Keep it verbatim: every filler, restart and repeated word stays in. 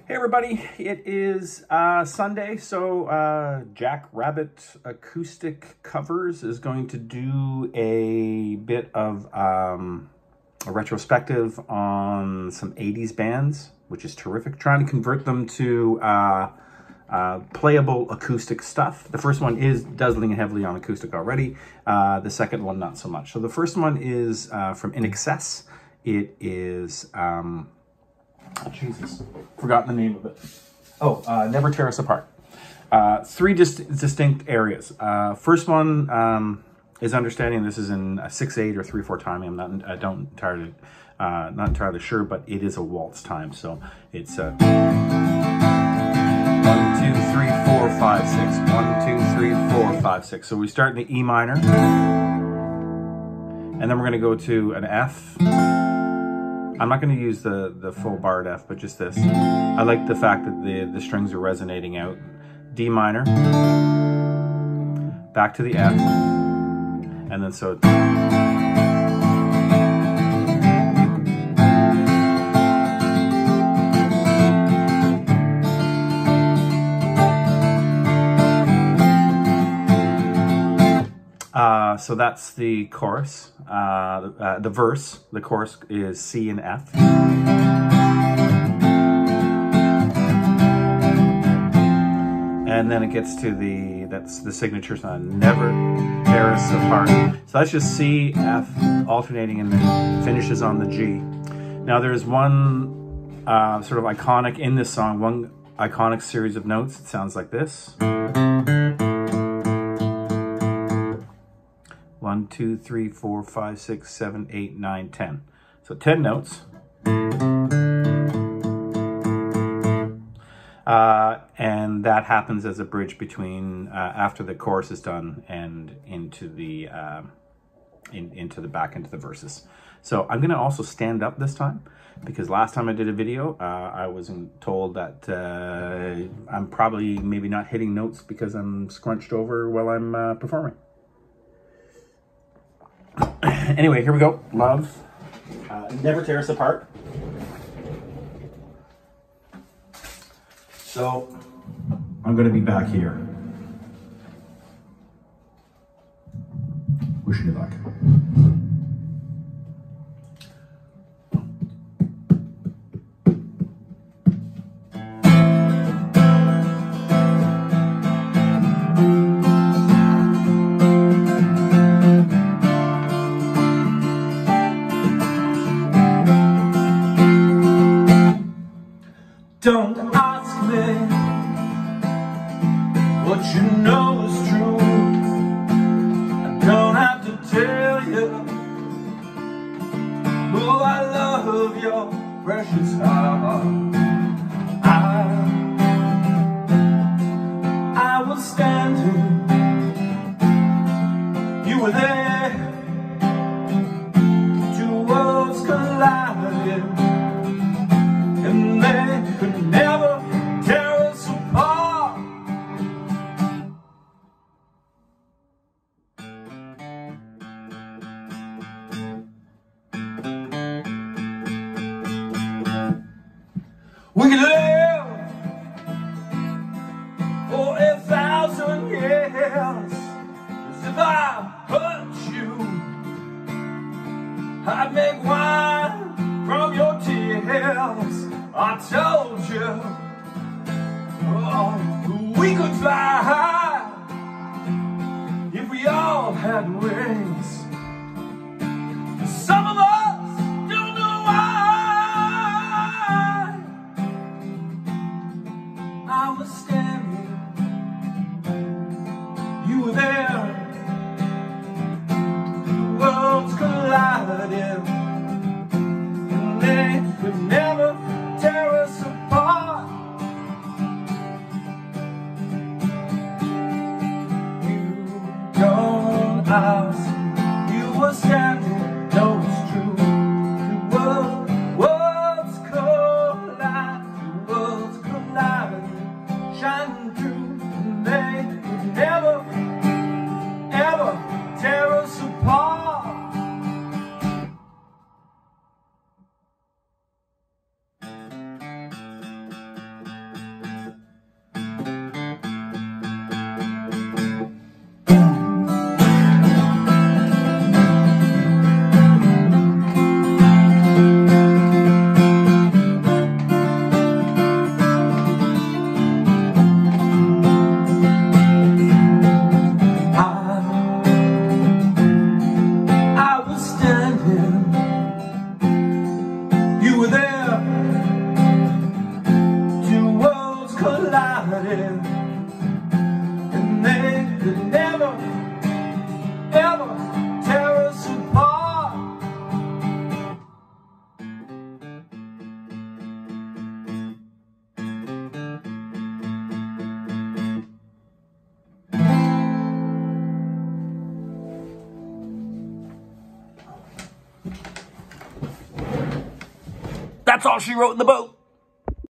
Hey everybody, it is uh, Sunday, so uh, Jack Rabbit Acoustic Covers is going to do a bit of um, a retrospective on some eighties bands, which is terrific, trying to convert them to uh, uh, playable acoustic stuff. The first one is does lean heavily on acoustic already, uh, the second one not so much. So the first one is uh, from I N X S. It is... Um, Oh, Jesus, forgotten the name of it. Oh, uh, Never Tear Us Apart. Uh, three dis distinct areas. Uh, first one um, is understanding this is in a six eight or three four timing. I'm not, I don't entirely, uh, not entirely sure, but it is a waltz time. So it's uh, one, two, three, four, five, six. One, two, three, four, five, six. So we start in the E minor, and then we're going to go to an F. I'm not going to use the, the full barred F, but just this. I like the fact that the, the strings are resonating out. D minor, back to the F, and then so... Uh, so that's the chorus, uh, uh, the verse, the chorus is C and F. And then it gets to the, that's the signature song, Never Tear Us Apart. So that's just C, F, alternating, and then finishes on the G. Now there's one uh, sort of iconic, in this song, one iconic series of notes. It sounds like this. One, two, three, four, five, six, seven, eight, nine, ten. So ten notes. Uh, and that happens as a bridge between uh, after the chorus is done and into the uh, in, into the back into the verses. So I'm going to also stand up this time, because last time I did a video, uh, I was told that uh, I'm probably maybe not hitting notes because I'm scrunched over while I'm uh, performing. Anyway, here we go. Love, uh, Never Tear Us Apart. So I'm going to be back here. Wishing you luck. Don't ask me what you know is true. I don't have to tell you, oh, I love your precious heart. I, I was standing, you were there, two worlds collided, and they could never tear us apart. We could live for a thousand years, as if I hurt you. I'd make wine from your tears. I told you, oh, we could fly high if we all had wings. Some of us don't know why. I was standing, you were there, the worlds collided, and they could never tear us apart. You don't ask live, and they could never, ever tear us apart. That's all she wrote in the boat.